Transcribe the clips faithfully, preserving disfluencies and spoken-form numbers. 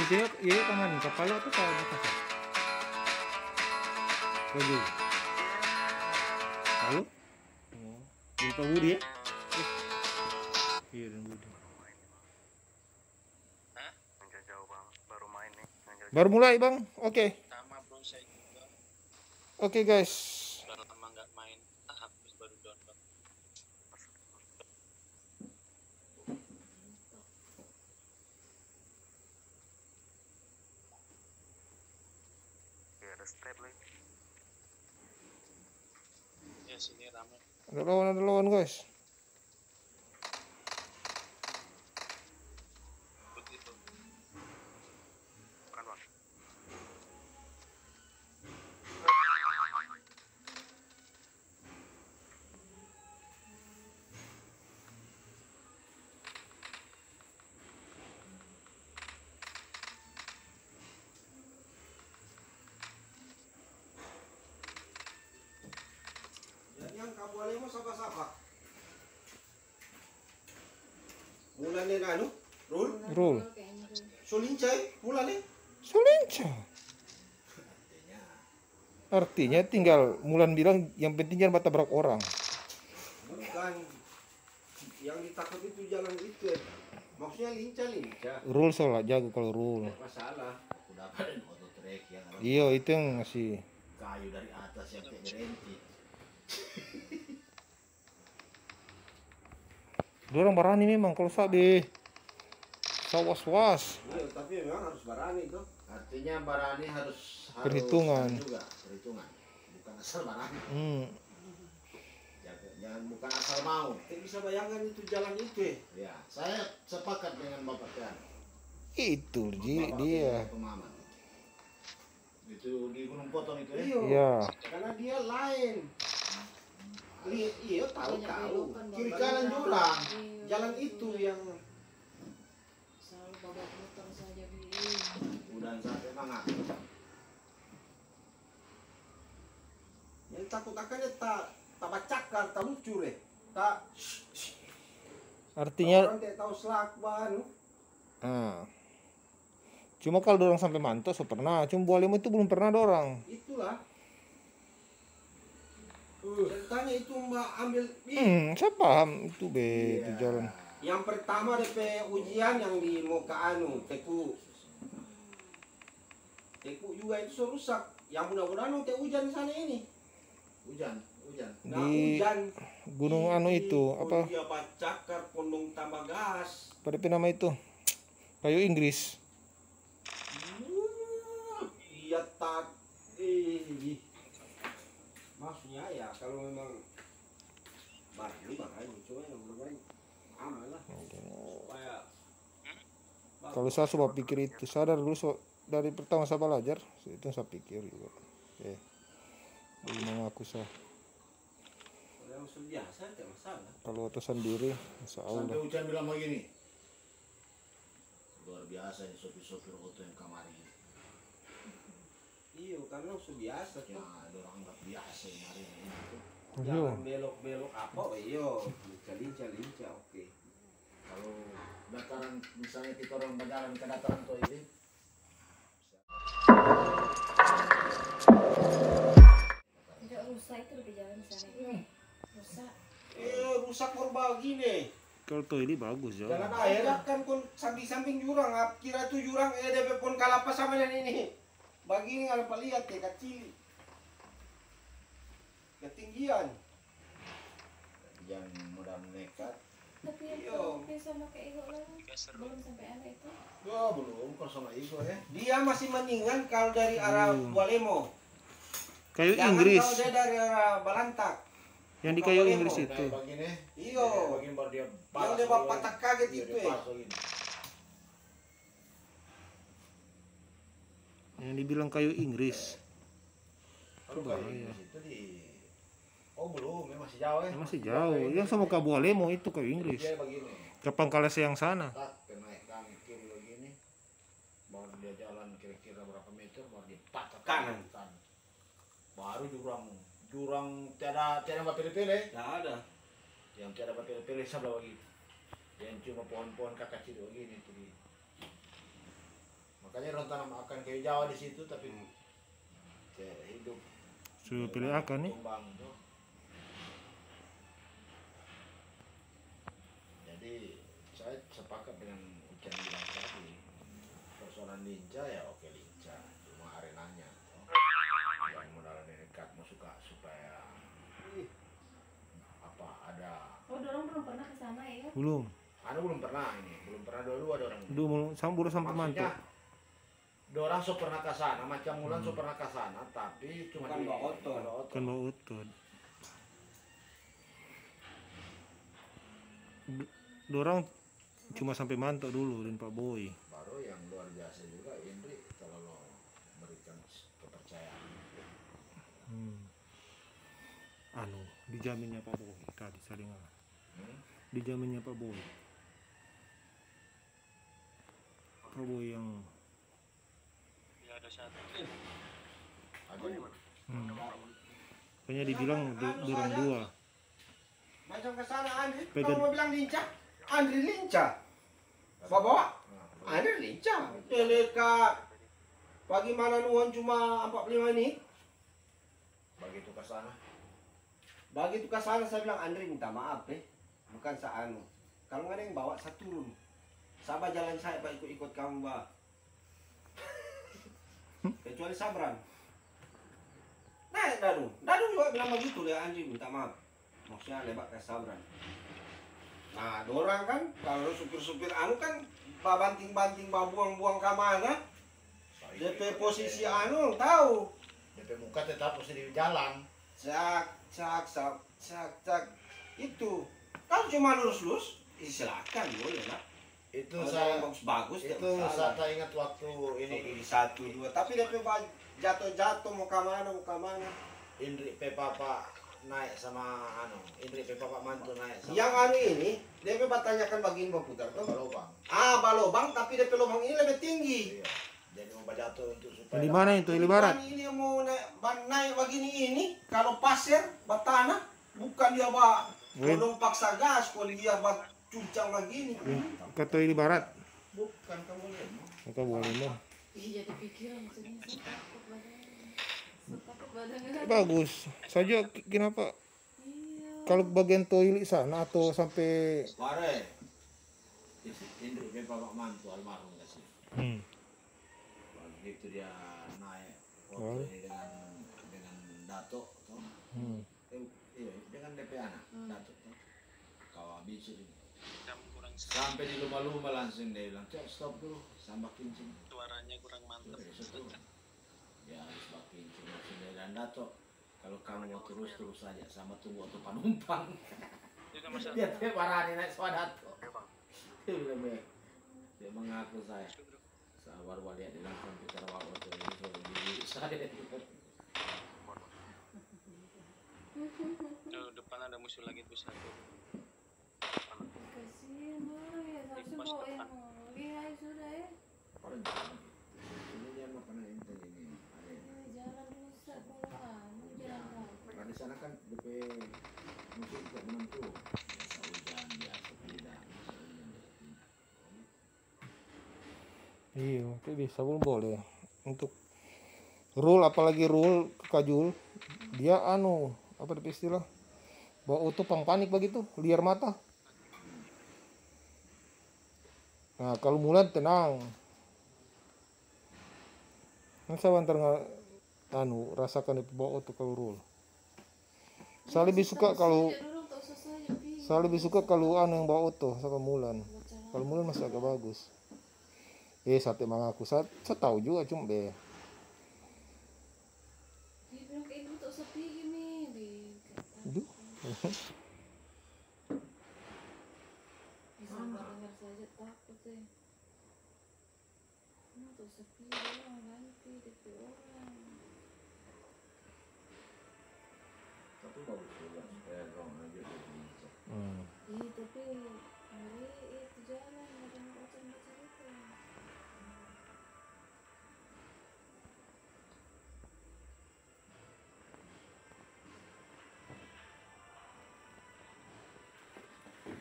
Posisinya iya tangan kepala tuh kalau di kasar. Lagi. Lalu? Oh, di Pak Budi ya? Eh. Iya dan Budi. Hah? Jauh bang, baru main nih. Baru mulai bang, oke. Okay. Sama bro saya juga. Oke okay, guys. Baru lama nggak main, habis baru download. Ya ada step lagi. Ya sini ramai. Ada lawan, ada lawan guys. Begitu. Bukan bang. Yang kabuale mo sapa-sapa. Mulane na ano? Rul? Rul. Solincay, mulane. Solinca. Artinya tinggal Mulan bilang yang penting jangan tabrak orang. Bukan. Yang ditakut itu jalan itu ya. Maksudnya lincah-lincah. Rul soalnya jago kalau Rul. Masalah. Udah pada motor trek yang Iya itu yang ngasih. kayu dari atas yang kayak berhenti. Dia orang berani memang kalau sabi. Sawas-was. Iya, tapi memang harus berani tuh. Artinya barani harus harus Perhitungan. juga, perhitungan. Bukan asal barani. Hmm. Jangan, jangan bukan asal mau. Kita bisa bayangkan itu jalan itu ya. Ya, saya sepakat dengan Bapak Tian. Itu Ji, Bapak dia. pemahaman. Itu di Gunung Potong itu ya. Iya. Ya. Karena dia lain. Li- iya tahu-tahu. Banyak Kiri belokan, kanan banyak jurang. belokan. Jalan itu yang Selalu babak motor saja di Udah sampai mangap. yang takut akannya tak tak bacakar, tak lucu deh. Tak Artinya orang tidak tahu selak banu. nah. Cuma kalau dorong sampai mantos so pernah, cuma Bualemo itu belum pernah dorong. Itulah. Uh, ceritanya itu mbak ambil ih, Hmm, saya paham itu be itu jalan. yang pertama D P ujian yang di muka anu teku teku juga itu so rusak. Yang mudah-mudahan teh hujan di sana ini. Hujan, hujan. Nah, Di hujan gunung anu itu apa? Dia bacakar pondong tambah gas. Pada nama itu kayu Inggris. Uh, Iya tak eh, maksudnya ya kalau memang barang barang cuma yang bermain aman lah supaya Kalau saya coba pikir itu sadar dulu so, dari pertama saya belajar itu saya pikir juga. Oke. Belum mengaku saya. kalau yang sudah biasa tidak masalah. Kalau atasan diri, insya Sampai Allah. hujan bilang begini. Luar biasa ini sopir-sopir auto yang kemarin. Iya karena sudah biasa Ya, tuh. ada orang nggak biasa yang hari ini. Iya. Jangan belok-belok apa, oh, iya lincah-lincah oke. Kalau dataran misalnya kita orang berjalan ke dataran tuh ini tidak rusak itu lebih jalan di sana itu. Rusak. Eh rusak korba gini. Kalau tuh ini bagus ya. Jalan air kan kon samping-samping jurang, ah, kira itu jurang eh D P pon kalapa sama yang ini. Begini kalau pak lihat ya kecil. Ketinggian. jangan mudah nekat. Tapi yang Iya. kalau sama kayak Igo lah seru. belum sampai ada itu. Oh, belum kalau sama Igo ya. Dia masih mendingan kalau dari arah Hmm. Bualemo. Kayu Jangan Inggris. kalau dia dari arah Balantak. Yang di kayu Bualemo. Inggris itu. Kayak begini. Iyo. Kayak begini baru dia Yang dia bapak tak kaget Iya, itu dia eh. pas begini. Yang dibilang kayu Inggris. Kalau Bahaya. kayak Inggris itu di Oh, belum, ya masih jauh ya. Ya, masih jauh. Yang sama Kabualemo itu kayu Inggris. Dia begini. Ke Pangkalas yang sana. Tak kenaikan kiri begini. Baru dia jalan kira-kira berapa meter baru dia patah Kanan. kanan. Baru jurang jurang tiada tiada berpilih-pilih. Tidak ada. Yang tiada berpilih-pilih sebelah begitu. Yang cuma pohon-pohon kakak kecil begini itu di. Makanya orang tanam akan kayu Jawa di situ, tapi kayak hidup Sudah pilih akan nih. tumbang tuh. Jadi saya sepakat dengan Ucan bilang tadi, persoalan lincah ya oke lincah, cuma arenanya yang modalnya dekat mau suka supaya apa ada. Oh, dorong belum pernah ke sana ya? Belum. Anu belum pernah ini, belum pernah dulu ada orang. Dulu sampai sampai mantu. Maksudnya dorang so pernah ke sana, macam Mulan so pernah ke sana, tapi cuma Bukan di Mbak Oto. Mbak Oto. Kan mau utut. Dorang cuma sampai mantok dulu dan Pak Boy. Baru yang luar biasa juga Indri kalau lo berikan kepercayaan. Hmm. Anu, dijaminnya Pak Boy tadi saya dengar. Hmm? Dijaminnya Pak Boy. Pak Boy yang Ya ada satu. Aduh, hmm. Kayaknya dibilang do- dorong dua. Macam ke sana Andri, Pegang- kalau mau bilang lincah, Andri lincah. Bawa, nah, Andri lincah. Deleka pagi mana nuan cuma empat puluh lima menit. begitu ke sana. Begitu ke sana saya bilang Andri minta maaf eh. Bukan seanu. Kalau nggak ada yang bawa saya turun. Sabar jalan saya Pak ikut-ikut kamu Mbak. Kecuali Sabran. Naik Dadu. Dadu juga bilang begitu ya Andri minta maaf. Maksudnya lebak ke Sabran. Nah, dorang kan kalau supir-supir anu kan banting-banting buang-buang ke mana? D P posisi anu tahu. D P muka tetap mesti di jalan. Cak, cak, cak, cak, cak. Itu. Kalau cuma lurus-lurus, ya silakan boleh lah. Itu Kalau saya yang bagus-bagus itu saya tak ingat waktu ini ini satu dua. Tapi D P ba- jatuh-jatuh mau ke mana mau ke mana. Indri P Papa naik sama anu, Indri P Papa mantu naik sama Yang anu ini, D P bertanyakan bagian berputar tuh. lubang. Ah, balobang tapi D P lubang ini lebih tinggi. Iya. Jadi mau jatuh untuk supaya Di mana itu? Ili Barat. Bukan ini yang mau naik, ban- naik begini ini, kalau pasir, batanah, bukan dia bak Wait. kodong paksa gas, kalau dia bak cuncang begini. Kata Ili Barat. Bukan kamu lihat. Maka boleh mah. Iya, jadi pikiran maksudnya saya takut badannya. Saya takut badannya. Bagus. Saja k- kenapa Iya. kalau bagian toilet sana atau sampai Mare. Indri P Papa mantu almarhum kasih. hmm. Begitu dia naik Oh. foto ini dengan dengan Dato toh. Hmm. Eh, iya, dengan D P anak Hmm. Dato toh. Kau habis ini. Jam kurang Sampai di lumba-lumba langsung dia bilang, "Cok, stop dulu, sama kincing." suaranya kurang mantap. Ya, habis bak kincing langsung dia bilang, "Dato, kalau kamu mau terus-terus saja sama tunggu waktu penumpang." Itu sama satu. Dia tiap parani naik sama Dato. Dia bilang, "Be, dia mengaku saya." Sabar wali di langsung kita rawat waktu ini suruh diri saya. Tuh, depan ada musuh lagi tuh satu. Kasihan orang ya, harusnya bawa yang lihat sudah ya. Orang jalan. Ini dia nggak pernah intel ini. Ada yang- Ya, jalan rusak malah, mau jalan. Karena di sana kan D P musuh tidak menentu. Biasa hujan, biasa tidak. Biasa hujan, biasa tidak. Iya, itu bisa belum boleh untuk rule, apalagi rule kajul dia anu apa itu istilah bawa auto pang panik begitu liar mata. Nah kalau Mulan tenang, kan saya antar nggak anu rasakan itu bawa auto kalau rule. Saya lebih suka kalau saya lebih suka kalau anu yang bawa auto sama Mulan. Kalau Mulan masih agak bagus. Eh, sate mengaku saya, saya tahu juga cuma be. Dia bilang kayak ibu tak sepi gini, di. Aduh. Bisa dengar saja takut deh. Ini tak sepi orang ganti D P orang. Tapi bagus juga supaya orang aja lebih bisa. Hmm. Iya tapi hari itu jalan ada macam macam itu.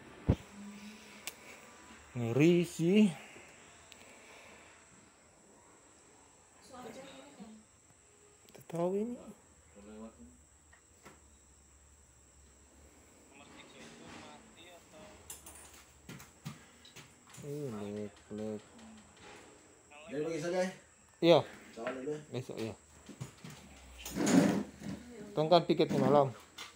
Ngeri sih. Tahu ini. Lewat. Nomor tiga itu mati atau Ini klik. Jadi bagi saja. Iya, Soal dulu. besok ya. Tongkat piketnya malam.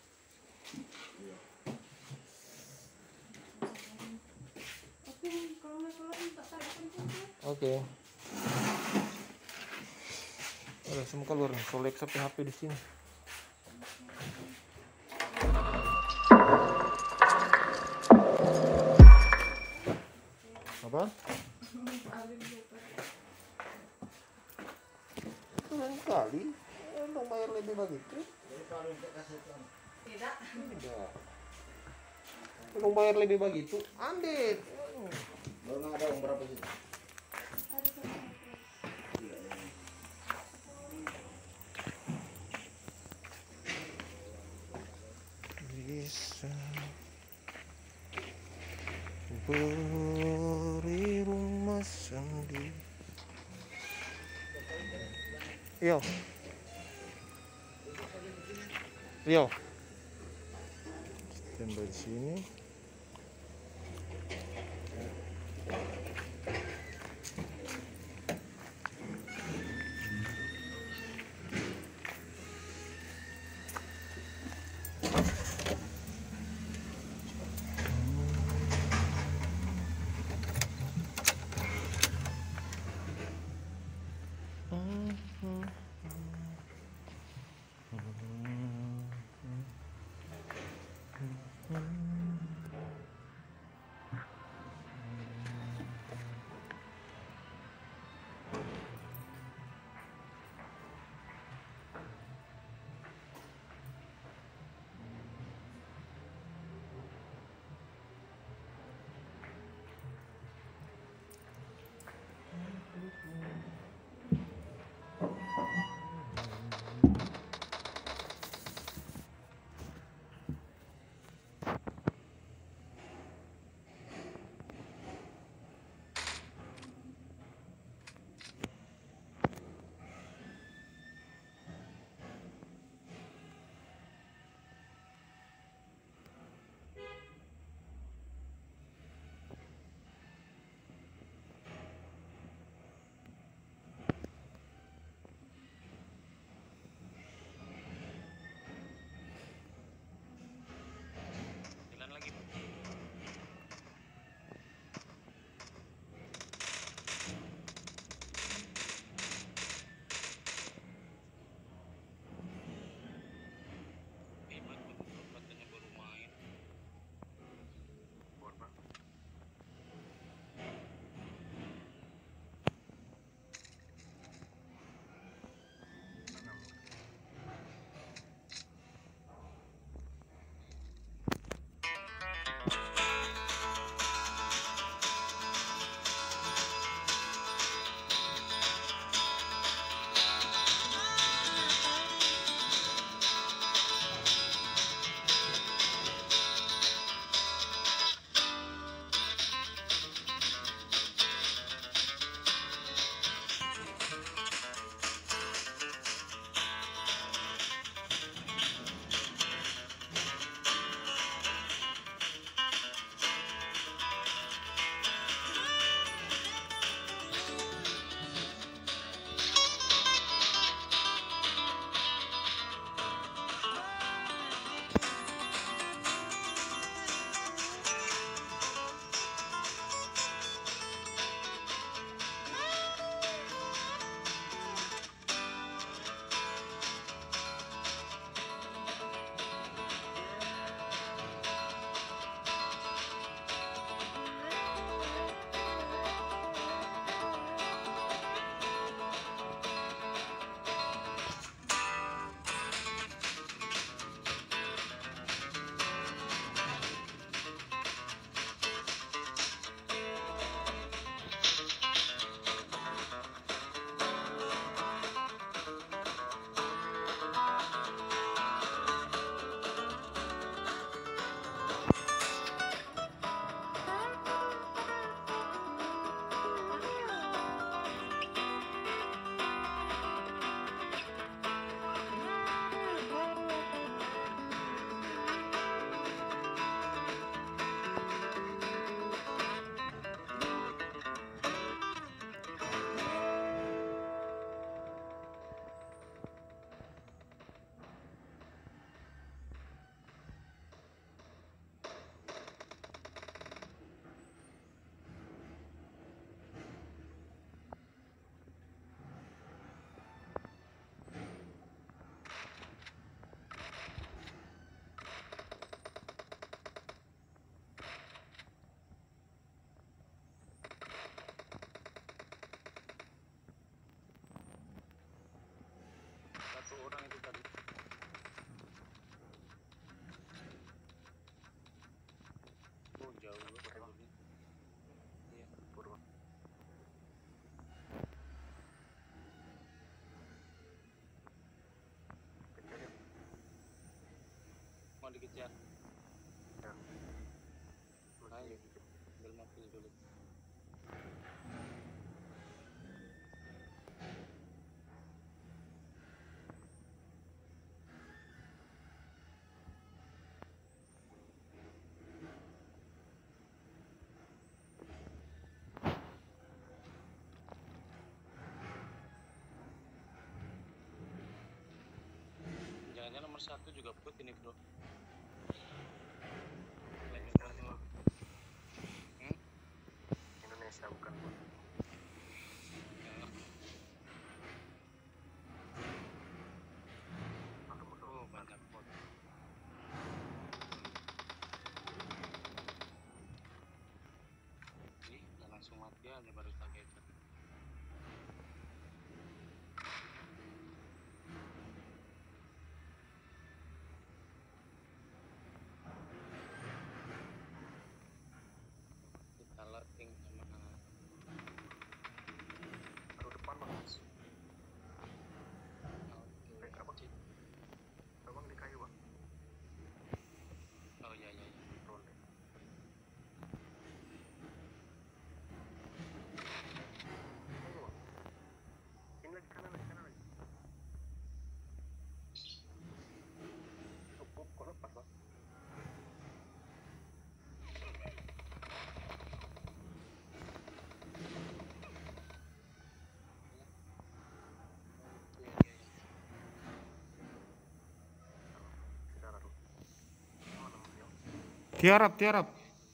Oke, kalau nggak keluar minta tarik penting tuh. Oke. Ada semua keluar nih. Solek sampai H P di sini. Apa? Lain kali, emang bayar lebih begitu? Jadi kalau untuk kaset kan. Tidak. Tidak. Emang bayar lebih begitu? Andit. Baru nggak ada uang berapa sih? Bisa beri rumah sendiri. Iya. Iya. Standby di sini. satu orang itu tadi. Oh jauh banget. Iya, Purwo. Kejar ya. Mau dikejar. Ya. Ayo, ambil mobil dulu. Jangan-jangan nomor satu juga put ini bro. Hmm? Indonesia bukan put. Oh banyak put. Ih, udah langsung mati aja baru kaget. Ting sama baru depan mas. Oke, berapa? Abang di kayu bang. Oh iya iya iya. Ronde. Ini lagi kanan lagi kanan lagi. Cukup kok lepas bang. Tiarap, tiarap.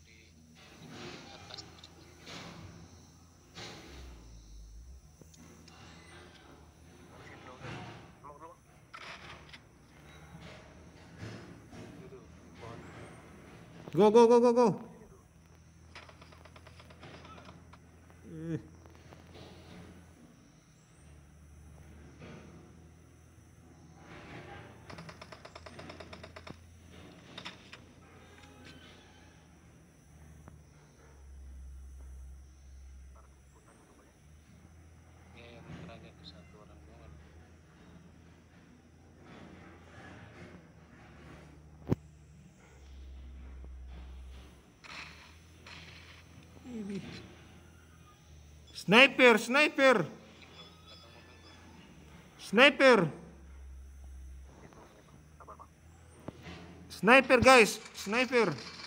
Go, go, go, go, go. Eh. Sniper, sniper. Sniper. Sniper guys, sniper.